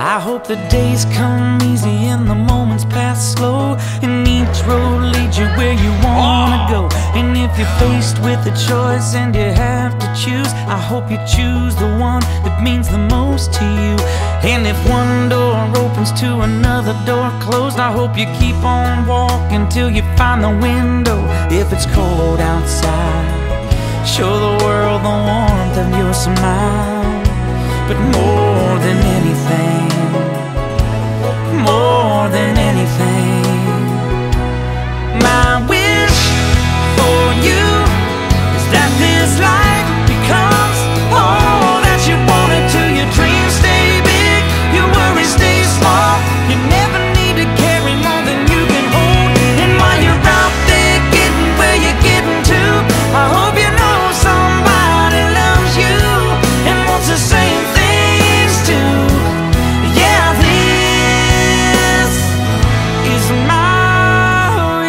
I hope the days come easy and the moments pass slow, and each road leads you where you wanna go. And if you're faced with a choice and you have to choose, I hope you choose the one that means the most to you. And if one door opens to another door closed, I hope you keep on walking till you find the window. If it's cold outside, show the world the warmth of your smile. But more than anything, more than anything, my wish for you is that this life becomes all that you want it to. Your dreams stay big, your worries stay small. You never need to carry more than you can hold. And while you're out there getting where you're getting to, I hope you know somebody loves you and wants the same things too. Yeah, this is my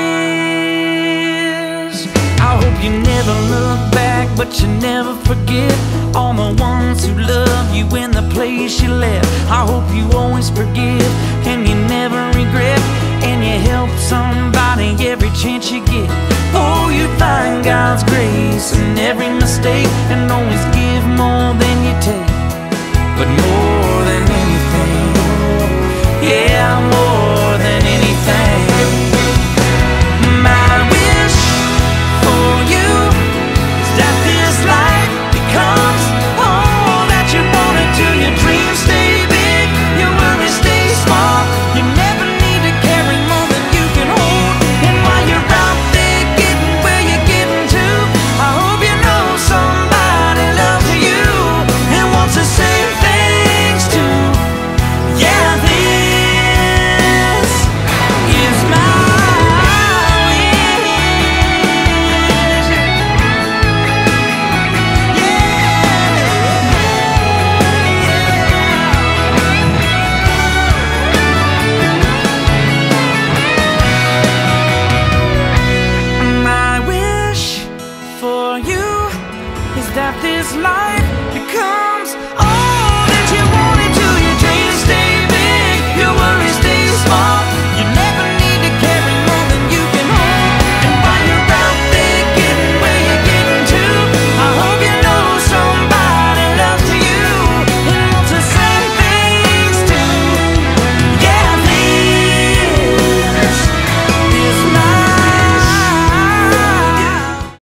wish. I hope you never look back, but you never forget all the ones who love you in the place you left. I hope you always forgive and you never regret, and you help somebody every chance you get. Oh, you find God's grace in every mistake, and always give more than you take. But more